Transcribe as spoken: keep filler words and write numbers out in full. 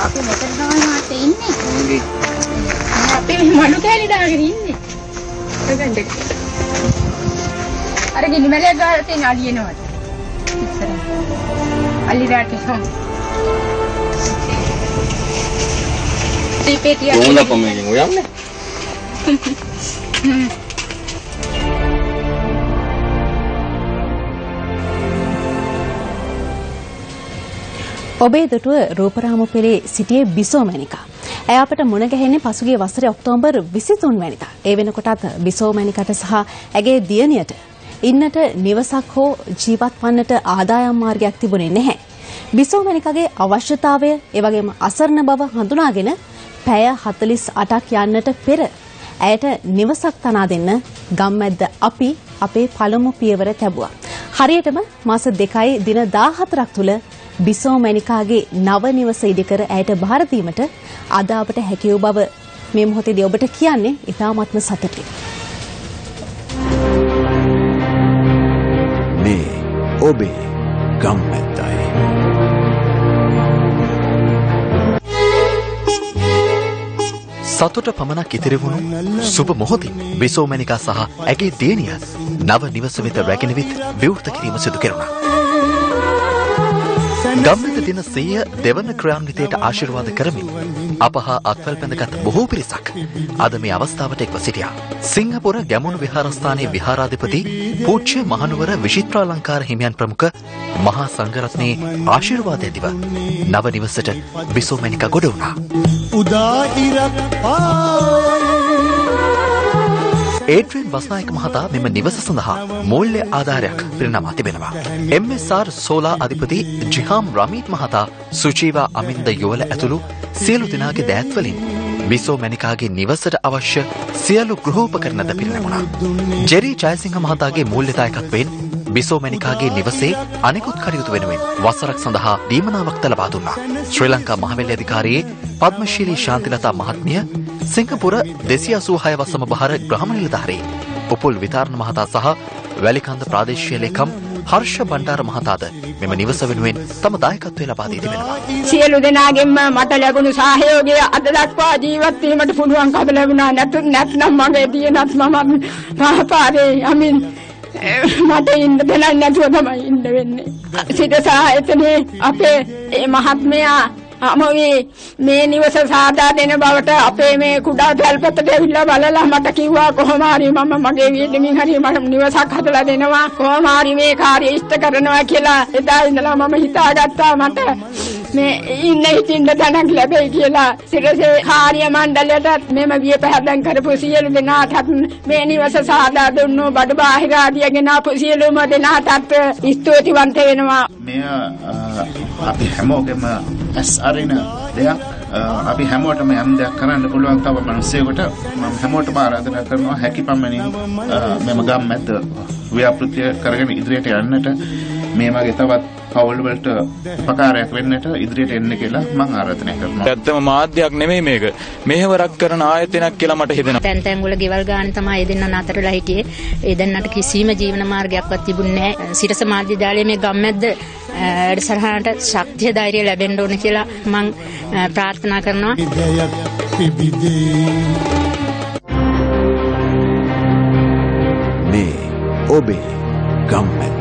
අපි මෙතන තමයි මාත් ඉන්නේ. අපි මේ මඩු කෑලි දාගෙන ඉන්නේ. එතෙන්ද. අර ගිනිමැලේ ගාලා තියෙන අලියනවද? ඉස්සර. අලි රාටේ. ටිපේටිය. ඕන කොමෙන් ඔයන්නේ. ඔබේ දුටුව රූපරාමු පෙළේ සිටියේ බිසෝ මැනිකා. ඇය අපට මුණ ගැහෙන්නේ පසුගිය වසරේ ඔක්තෝබර් විසිතුන් වැනිදා. ඒ වෙනකොටත් බිසෝ මැනිකට සහ ඇගේ දියණියට ඉන්නට නිවසක් හෝ ජීවත් වන්නට ආදායම් මාර්ගයක් තිබුණේ නැහැ. බිසෝ මැනිකාගේ අවශ්‍යතාවය ඒ වගේම අසරණ බව හඳුනාගෙන පැය හතළිස් අටක් යන්නට පෙර ඇයට නිවසක් තනා දෙන්න ගම්මැද්ද අපි අපේ පළමු පියවර තැබුවා. හරියටම මාස දෙකයි දින දාහතරක් තුල බිසෝ මැනිකාගේ නව නිවස ඉදිකර ඇයට බාර දීමට අද අපට හැකි වූ බව මේ මොහොතේදී ඔබට කියන්නේ ඉතාමත්ම සතුටුයි. මේ ඔබේ ගම්මැද්දයි. සතුට පමණක් ඉතිරි වුණු සුබ මොහොතින් බිසෝ මැනිකා සහ ඇගේ දියණිය නව නිවස වෙත රැගෙන විත් විවෘත කිරීම සිදු කෙරුණා. ගම්මැද්ද දින සියය දෙවන ක්‍රියාන්විතයට ආශිර්වාද කරමින් අප හා අත්වැල් බැඳගත් බොහෝ පිරිසක් අද මේ අවස්ථාවට එක්ව සිටියා. සිංහපුර ගැමුණු විහාරස්ථානයේ විහාරාධිපති පූජ්‍ය මහනුවර විචිත්‍රාලංකාර හිමියන් ප්‍රමුඛ මහා සංඝරත්නයේ ආශිර්වාදය දිව නව නිවසට බිසෝ මැනිකා ගොඩ වුණා. උදා ඉරක් ඒඩ්‍රියන් බස්නායක මහතා මෙම නිවස සඳහා මූල්‍ය ආධාරයක් පිරිනමා තිබෙනවා. එම් එස් ආර් සෝලා අධිපති ජිහාම් රමීත් මහතා සුචීවා අමින්ද යුවල ඇතුළු සියලු දෙනාගේ දෑත්වලින් බිසෝ මැනිකාගේ නිවසට අවශ්‍ය සියලු ගෘහෝපකරණද පිරිනමුණා. ජෙරි ජයසිංහ මහතාගේ මූල්‍යදායකත්වයෙන් බිසෝ මැනිකාගේ නිවසේ අනෙකුත් කටයුතු වෙනුවෙන් වසරක් සඳහා දීමනාවක් ලබා දුන්නා. ශ්‍රී ලංකා මහවැලි අධිකාරියේ පද්මශීලී ශාන්තිලතා මහත්මිය, සිංගප්පූර දෙසිය අසූ හය වසම බහර ග්‍රාම නිලධාරී උපුල් විතාරණ මහතා සහ වැලිකන්ද ප්‍රාදේශීය ලේකම් හර්ෂ බණ්ඩාර මහතාද මෙම නිවස වෙනුවෙන් තම දායකත්වය ලබා දී තිබෙනවා. සියලු දෙනාගෙන්ම මට ලැබුණු සහයෝගය අද දක්වා ජීවත් වීමට පුළුවන්කම ලැබුණා. නැත්නම් නැත්නම් මගේ දියණත් මම පාපාරේ යමින් මට ඉන්න දෙයක් නැතුව තමයි ඉන්න වෙන්නේ. සිතසා එතනේ අපේ මේ මහත්මයා අමෝවේ මේ නිවස සාදා දෙන බවට අපේ මේ කුඩා තල්පතට ඇවිල්ලා බලලා මට කිව්වා කොහොම හරි මම මගේ වීදමින් හරි මට නිවසක් හදලා දෙනවා, කොහොම හරි මේ කාර්යය ඉෂ්ට කරනවා කියලා. එදා ඉඳලා මම හිතාගත්තා මට මේ ඉන්න හිටින්න තැනක් ලැබෙයි කියලා. සිරසේ කාර්ය මණ්ඩලයටත් මෙම විය පැහැදම් කරපු සියලු දෙනාටත් මේ නිවස සාදා දුන්නු බඩු බාහිර ආදිය ගෙනාපු සියලුම දෙනාටත් ස්තුතිවන්ත වෙනවා. මෙය අපි හැමෝගෙම ඇස් අරින දෙයක්. අපි හැමෝටම යම් දෙයක් කරන්න පුළුවන් තව මිනිස්සෙකුට මම හැමෝටම ආරාධනා කරනවා හැකි පමණින් මෙම ගම්මැද්ද ව්‍යාපෘති කරගෙන ඉදිරියට යන්නට, මේ වගේ තවත් පවුල් වලට උපකාරයක් වෙන්නට ඉදිරියට එන්න කියලා මම ආරාධනා කරනවා. ඇත්තම මාධ්‍යයක් නෙමෙයි මේක. මෙහෙවරක් කරන ආයතනයක් කියලා මට හිතෙනවා. තැන් තැන් වල ගෙවල් ගන්න තමයි ඒ දෙන්න නතරලා හිටියේ. ඒ දෙන්නට කිසිම ජීවන මාර්ගයක්වත් තිබුණේ නැහැ. සිරස මාධ්‍ය ජාලයේ මේ ගම්මැද්ද වැඩසටහනට ශක්තිය ධෛර්යය ලැබෙන්න ඕන කියලා මම ප්‍රාර්ථනා කරනවා. මේ ඔබේ ගම්මැද්ද